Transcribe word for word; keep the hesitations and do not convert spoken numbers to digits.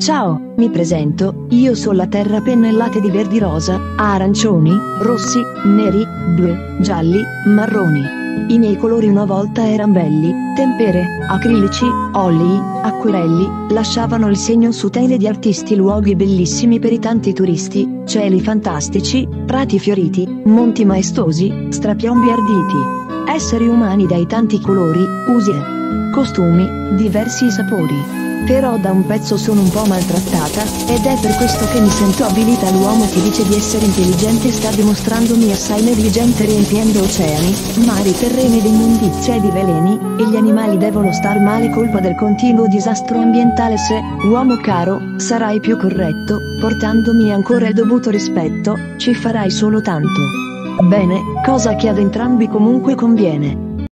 Ciao, mi presento, io sono la terra pennellate di verdi rosa, arancioni, rossi, neri, blu, gialli, marroni. I miei colori una volta eran belli, tempere, acrilici, olii, acquerelli, lasciavano il segno su tele di artisti, luoghi bellissimi per i tanti turisti, cieli fantastici, prati fioriti, monti maestosi, strapiombi arditi. Esseri umani dai tanti colori, usi e costumi, diversi sapori. Però da un pezzo sono un po' maltrattata, ed è per questo che mi sento avvilita. L'uomo che dice di essere intelligente sta dimostrandomi assai negligente, riempiendo oceani, mari, terreni di immondizia e di veleni, e gli animali devono star male colpa del continuo disastro ambientale. Se, uomo caro, sarai più corretto, portandomi ancora il dovuto rispetto, ci farai solo tanto bene, cosa che ad entrambi comunque conviene.